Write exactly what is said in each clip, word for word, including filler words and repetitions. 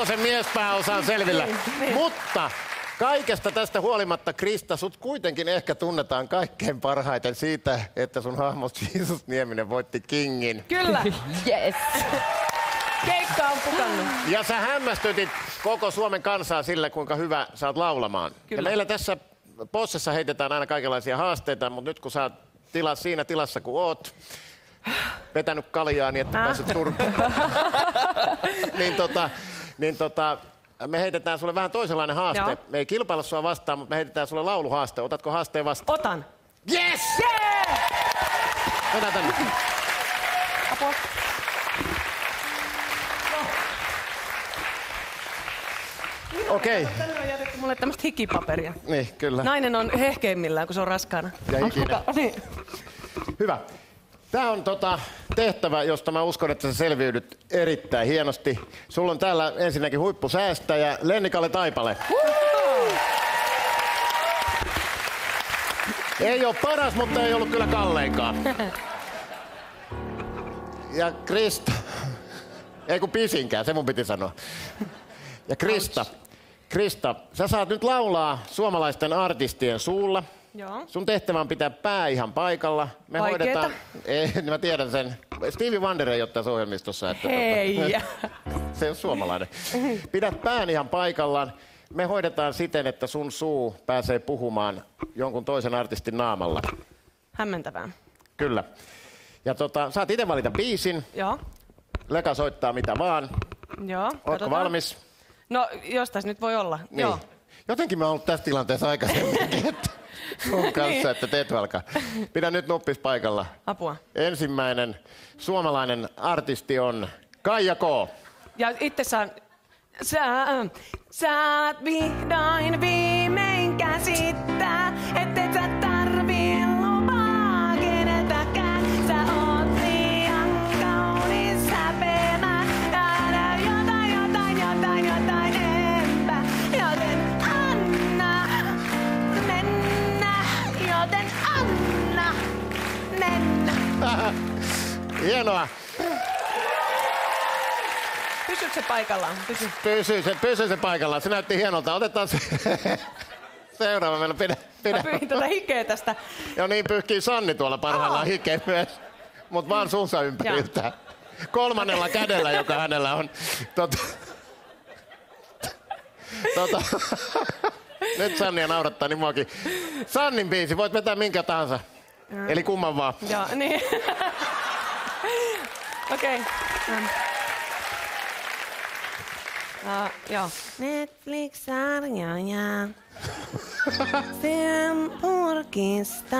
Lehtosen miespääosa on selvillä. Niin, niin. Mutta kaikesta tästä huolimatta, Krista, sut kuitenkin ehkä tunnetaan kaikkein parhaiten siitä, että sun hahmo Jesus Nieminen voitti Kingin. Kyllä. Yes. Keikka on pukannut. Ja sä hämmästytit koko Suomen kansaa sillä, kuinka hyvä sä oot laulamaan. Kyllä. Ja meillä tässä Possessa heitetään aina kaikenlaisia haasteita, mutta nyt kun sä oot tila, siinä tilassa, kun oot, vetänyt kaljaa niin, että pääset turpaan, niin, tota, niin tota, me heitetään sulle vähän toisenlainen haaste. Joo. Me ei kilpailla sua vastaan, mutta me heitetään sulle lauluhaaste. Otatko haasteen vastaan? Otan. Yes! Yeah! Mennä tänne. Apua. Okei. Okay. Tänne on jätetty mulle tämmöistä hikipaperia. Niin, kyllä. Nainen on hehkeimmillään, kun se on raskaana. Ja ikinä. Niin. Hyvä. Tämä on tota, tehtävä, josta mä uskon, että sä selviydyt erittäin hienosti. Sulla on täällä ensinnäkin huippusäästäjä Lenni-Kalle Taipale. Uh! Ei ole paras, mutta ei ollut kyllä kalleinkaan. Ja Krista. Ei kun pisinkään, se mun piti sanoa. Ja Krista. Krista, sä saat nyt laulaa suomalaisten artistien suulla. Joo. Sun tehtävä on pitää pää ihan paikalla. Me Vaikeeta. hoidetaan... Ei, mä tiedän sen. Stevie Wonder ei ole tässä ohjelmistossa. Että Hei! Tota, se on suomalainen. Pidät pään ihan paikallaan. Me hoidetaan siten, että sun suu pääsee puhumaan jonkun toisen artistin naamalla. Hämmentävää. Kyllä. Ja tota, saat itse valita biisin. Joo. Leka soittaa mitä vaan. Joo. Ootko katsotaan. valmis? No, jostain nyt voi olla. Niin. Joo. Jotenkin mä oon ollut tässä tilanteessa aikaisemminkin, että sun kanssa, niin. Että teet alkaa. Pidä nyt nuppis paikalla. Apua. Ensimmäinen suomalainen artisti on Kaija K. Ja itse saan... Sä, saat vihdoin viimein käsittää, ettei sä tarvii lupaa keneltäkään. Sä oot liian kaunis häpeämään. Älä jotain, jotain, jotain, jotain enpä. Joten anna mennä, joten anna mennä. Hienoa. Pysy se paikallaan. Pysy. Pysy se, pysy se paikallaan. Se näytti hienolta. Otetaan se seuraava. Meillä pidä, pidä. Mä pyyhin tätä hikeä tästä. Ja niin pyyhkii Sanni tuolla parhaillaan oh. hikeä myös. Mut vaan suunsa ympäriltä. Kolmannella kädellä, joka hänellä on. Tota, tota, nyt Sannia naurattaa niin muakin. Sannin biisi, voit vetää minkä tahansa. Mm. Eli kumman vaan. Joo, niin. Okei. Okay. Mm. Uh, joo. Netflix-sarjoja. Sen purkista.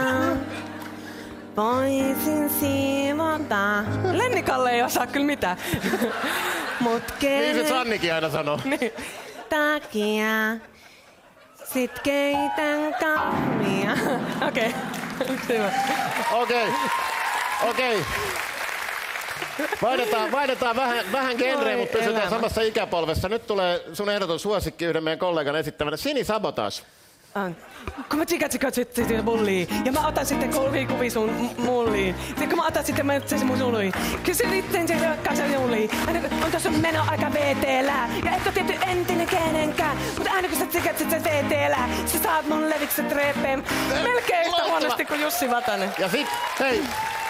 Voisin siivota. Lenni-Kalle ei osaa kyllä mitään. Mut niin se Sannikin aina sanoo. Niin. Takia. Sit keitän kahvia. Okei. Okay. Okei. Okay. Okei. Okay. Vaihdetaan, vaihdetaan vähän, vähän genreä, mutta pysytään elämä. Samassa ikäpolvessa. Nyt tulee sun ehdoton suosikki yhden meidän kollegan esittämänä. Sini Sabotage. Uh, kun mä tsikat tsikat sitten mulliin. Ja mä otan sitten kolvi kuvi sun mulliin. Sitten kun mä otan sitten mä se mun suluiin. Kysy sitten se kanssa julliin. On tossa meno aika V T-lää. Ja et oo tietty entinen kenenkään. Mut aina kun sä tsikat sit se V T-lää. Sä saat mun levikset reepeen. Melkein yhtä huonosti kuin Jussi Vatanen. Ja sit, hei.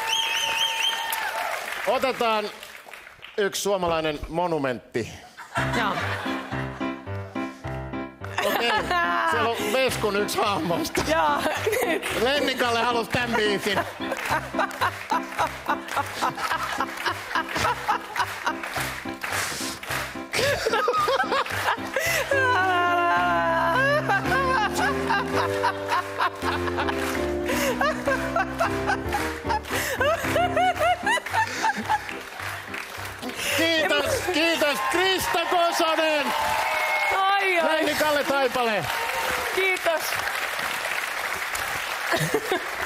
Otetaan yksi suomalainen monumentti. Joo. Okei, okay. Siellä on Veskun yksi hahmosta. Joo. Lenni-Kalle halusi tän biisin. Kiitos, kiitos Krista Kosonen! Ai ai! Lenni-Kalle Taipale! Kiitos!